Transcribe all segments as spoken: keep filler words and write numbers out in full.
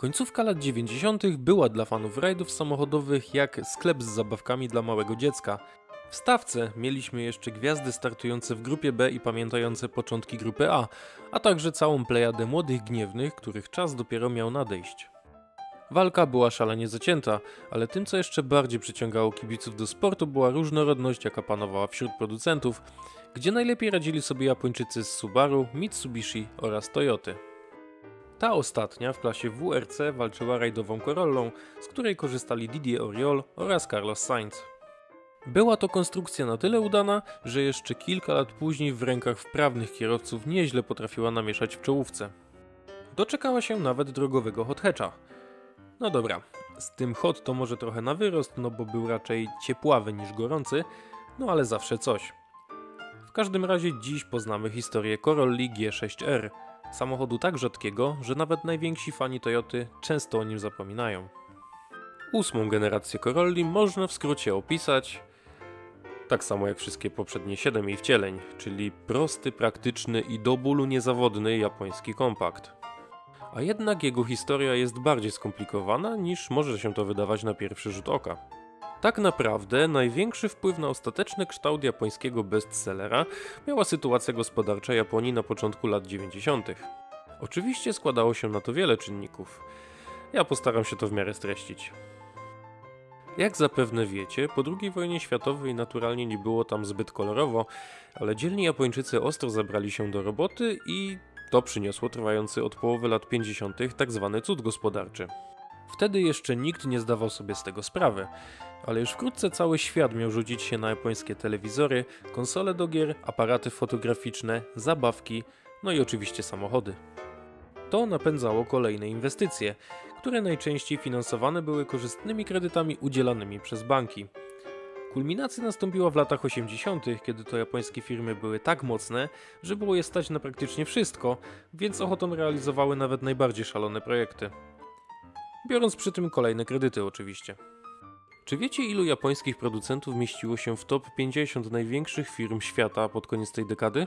Końcówka lat dziewięćdziesiątych była dla fanów rajdów samochodowych jak sklep z zabawkami dla małego dziecka. W stawce mieliśmy jeszcze gwiazdy startujące w grupie B i pamiętające początki grupy A, a także całą plejadę młodych gniewnych, których czas dopiero miał nadejść. Walka była szalenie zacięta, ale tym co jeszcze bardziej przyciągało kibiców do sportu była różnorodność jaka panowała wśród producentów, gdzie najlepiej radzili sobie Japończycy z Subaru, Mitsubishi oraz Toyoty. Ta ostatnia w klasie W R C walczyła rajdową Corollą, z której korzystali Didier Auriol oraz Carlos Sainz. Była to konstrukcja na tyle udana, że jeszcze kilka lat później w rękach wprawnych kierowców nieźle potrafiła namieszać w czołówce. Doczekała się nawet drogowego hot hatcha. No dobra, z tym hot to może trochę na wyrost, no bo był raczej ciepławy niż gorący, no ale zawsze coś. W każdym razie dziś poznamy historię Corolli G sześć R, samochodu tak rzadkiego, że nawet najwięksi fani Toyoty często o nim zapominają. Ósmą generację Corolli można w skrócie opisać tak samo jak wszystkie poprzednie siedem jej wcieleń, czyli prosty, praktyczny i do bólu niezawodny japoński kompakt. A jednak jego historia jest bardziej skomplikowana niż może się to wydawać na pierwszy rzut oka. Tak naprawdę największy wpływ na ostateczny kształt japońskiego bestsellera miała sytuacja gospodarcza Japonii na początku lat dziewięćdziesiątych. Oczywiście składało się na to wiele czynników. Ja postaram się to w miarę streścić. Jak zapewne wiecie, po drugiej wojnie światowej naturalnie nie było tam zbyt kolorowo, ale dzielni Japończycy ostro zabrali się do roboty i to przyniosło trwający od połowy lat pięćdziesiątych tzw. cud gospodarczy. Wtedy jeszcze nikt nie zdawał sobie z tego sprawy, ale już wkrótce cały świat miał rzucić się na japońskie telewizory, konsole do gier, aparaty fotograficzne, zabawki, no i oczywiście samochody. To napędzało kolejne inwestycje, które najczęściej finansowane były korzystnymi kredytami udzielanymi przez banki. Kulminacja nastąpiła w latach osiemdziesiątych, kiedy to japońskie firmy były tak mocne, że było je stać na praktycznie wszystko, więc ochotą realizowały nawet najbardziej szalone projekty. Biorąc przy tym kolejne kredyty oczywiście. Czy wiecie, ilu japońskich producentów mieściło się w top pięćdziesiąt największych firm świata pod koniec tej dekady?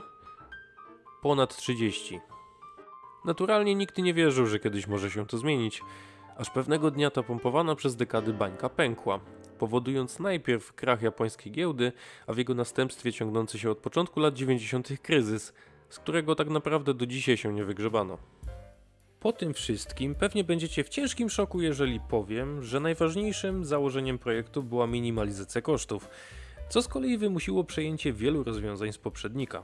Ponad trzydzieści. Naturalnie nikt nie wierzył, że kiedyś może się to zmienić, aż pewnego dnia ta pompowana przez dekady bańka pękła, powodując najpierw krach japońskiej giełdy, a w jego następstwie ciągnący się od początku lat dziewięćdziesiątych kryzys, z którego tak naprawdę do dzisiaj się nie wygrzebano. Po tym wszystkim pewnie będziecie w ciężkim szoku, jeżeli powiem, że najważniejszym założeniem projektu była minimalizacja kosztów, co z kolei wymusiło przejęcie wielu rozwiązań z poprzednika.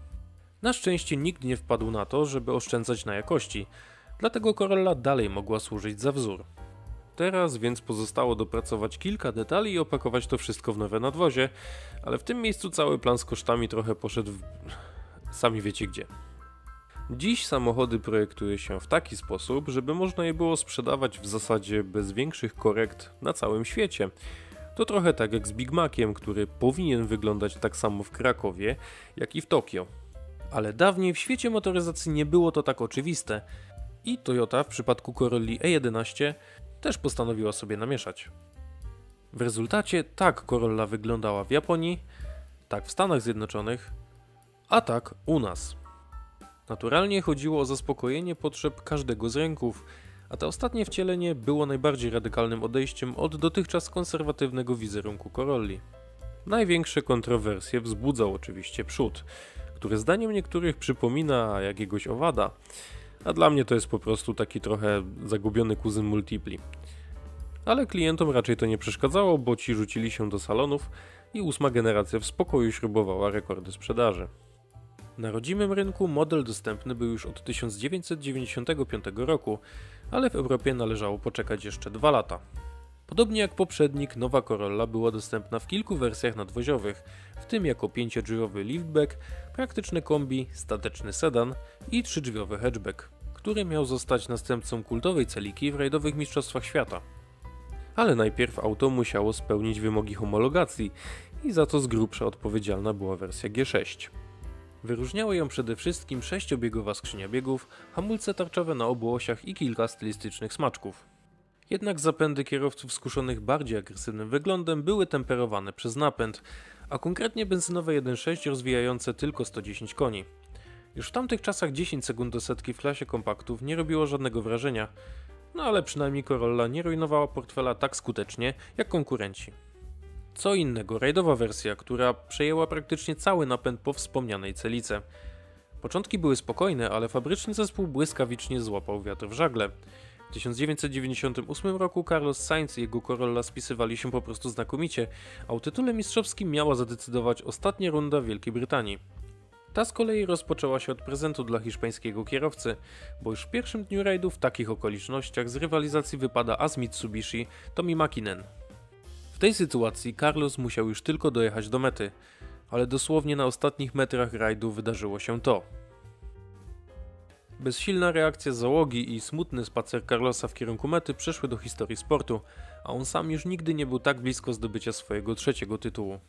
Na szczęście nikt nie wpadł na to, żeby oszczędzać na jakości, dlatego Corolla dalej mogła służyć za wzór. Teraz więc pozostało dopracować kilka detali i opakować to wszystko w nowe nadwozie, ale w tym miejscu cały plan z kosztami trochę poszedł w... sami wiecie gdzie. Dziś samochody projektuje się w taki sposób, żeby można je było sprzedawać w zasadzie bez większych korekt na całym świecie. To trochę tak jak z Big Maciem, który powinien wyglądać tak samo w Krakowie, jak i w Tokio. Ale dawniej w świecie motoryzacji nie było to tak oczywiste i Toyota w przypadku Corolli E jedenaście też postanowiła sobie namieszać. W rezultacie tak Corolla wyglądała w Japonii, tak w Stanach Zjednoczonych, a tak u nas. Naturalnie chodziło o zaspokojenie potrzeb każdego z rynków, a to ostatnie wcielenie było najbardziej radykalnym odejściem od dotychczas konserwatywnego wizerunku Corolli. Największe kontrowersje wzbudzał oczywiście przód, który zdaniem niektórych przypomina jakiegoś owada, a dla mnie to jest po prostu taki trochę zagubiony kuzyn Multipli. Ale klientom raczej to nie przeszkadzało, bo ci rzucili się do salonów i ósma generacja w spokoju śrubowała rekordy sprzedaży. Na rodzimym rynku model dostępny był już od tysiąc dziewięćset dziewięćdziesiątego piątego roku, ale w Europie należało poczekać jeszcze dwa lata. Podobnie jak poprzednik, nowa Corolla była dostępna w kilku wersjach nadwoziowych, w tym jako pięciodrzwiowy liftback, praktyczny kombi, stateczny sedan i trzydrzwiowy hatchback, który miał zostać następcą kultowej Celiki w rajdowych mistrzostwach świata. Ale najpierw auto musiało spełnić wymogi homologacji i za to z grubsza odpowiedzialna była wersja G sześć. Wyróżniały ją przede wszystkim sześciobiegowa skrzynia biegów, hamulce tarczowe na obu osiach i kilka stylistycznych smaczków. Jednak zapędy kierowców skuszonych bardziej agresywnym wyglądem były temperowane przez napęd, a konkretnie benzynowe jeden przecinek sześć rozwijające tylko sto dziesięć koni. Już w tamtych czasach dziesięć sekund do setki w klasie kompaktów nie robiło żadnego wrażenia, No ale przynajmniej Corolla nie rujnowała portfela tak skutecznie jak konkurenci. Co innego rajdowa wersja, która przejęła praktycznie cały napęd po wspomnianej celice. Początki były spokojne, ale fabryczny zespół błyskawicznie złapał wiatr w żagle. W tysiąc dziewięćset dziewięćdziesiątym ósmym roku Carlos Sainz i jego Corolla spisywali się po prostu znakomicie, a o tytule mistrzowskim miała zadecydować ostatnia runda w Wielkiej Brytanii. Ta z kolei rozpoczęła się od prezentu dla hiszpańskiego kierowcy, bo już w pierwszym dniu rajdu w takich okolicznościach z rywalizacji wypada as Mitsubishi Tomi Mäkinen. W tej sytuacji Carlos musiał już tylko dojechać do mety, ale dosłownie na ostatnich metrach rajdu wydarzyło się to. Bezsilna reakcja załogi i smutny spacer Carlosa w kierunku mety przeszły do historii sportu, a on sam już nigdy nie był tak blisko zdobycia swojego trzeciego tytułu.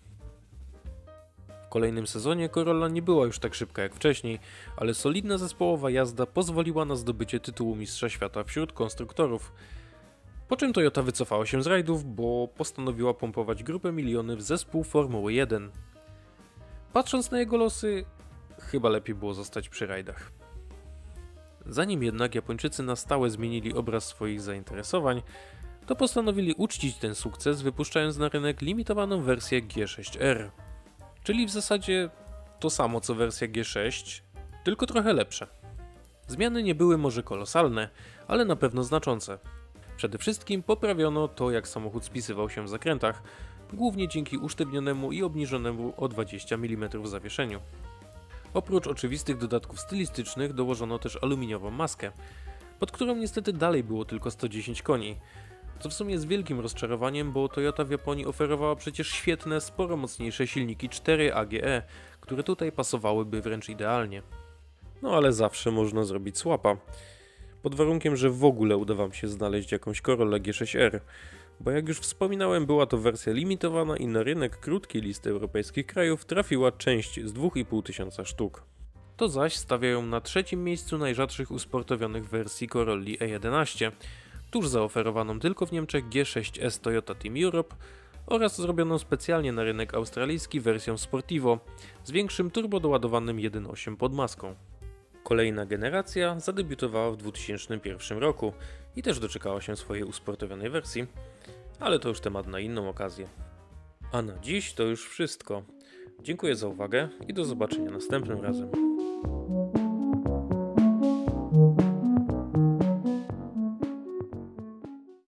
W kolejnym sezonie Corolla nie była już tak szybka jak wcześniej, ale solidna zespołowa jazda pozwoliła na zdobycie tytułu mistrza świata wśród konstruktorów. Po czym Toyota wycofała się z rajdów, bo postanowiła pompować grupę miliony w zespół Formuły jeden. Patrząc na jego losy, chyba lepiej było zostać przy rajdach. Zanim jednak Japończycy na stałe zmienili obraz swoich zainteresowań, to postanowili uczcić ten sukces, wypuszczając na rynek limitowaną wersję G sześć R. Czyli w zasadzie to samo co wersja G sześć, tylko trochę lepsze. Zmiany nie były może kolosalne, ale na pewno znaczące. Przede wszystkim poprawiono to, jak samochód spisywał się w zakrętach, głównie dzięki usztywnionemu i obniżonemu o dwadzieścia milimetrów zawieszeniu. Oprócz oczywistych dodatków stylistycznych dołożono też aluminiową maskę, pod którą niestety dalej było tylko sto dziesięć koni, co w sumie jest wielkim rozczarowaniem, bo Toyota w Japonii oferowała przecież świetne, sporo mocniejsze silniki cztery A G E, które tutaj pasowałyby wręcz idealnie. No ale zawsze można zrobić słapa, pod warunkiem, że w ogóle uda Wam się znaleźć jakąś Corolla G sześć R, bo jak już wspominałem, była to wersja limitowana i na rynek krótkiej listy europejskich krajów trafiła część z dwa i pół tysiąca sztuk. To zaś stawia ją na trzecim miejscu najrzadszych usportowionych wersji Corolli E jedenaście, tuż zaoferowaną tylko w Niemczech G sześć S Toyota Team Europe oraz zrobioną specjalnie na rynek australijski wersją Sportivo z większym turbodoładowanym jeden przecinek osiem pod maską. Kolejna generacja zadebiutowała w dwa tysiące pierwszym roku i też doczekała się swojej usportowionej wersji, ale to już temat na inną okazję. A na dziś to już wszystko. Dziękuję za uwagę i do zobaczenia następnym razem.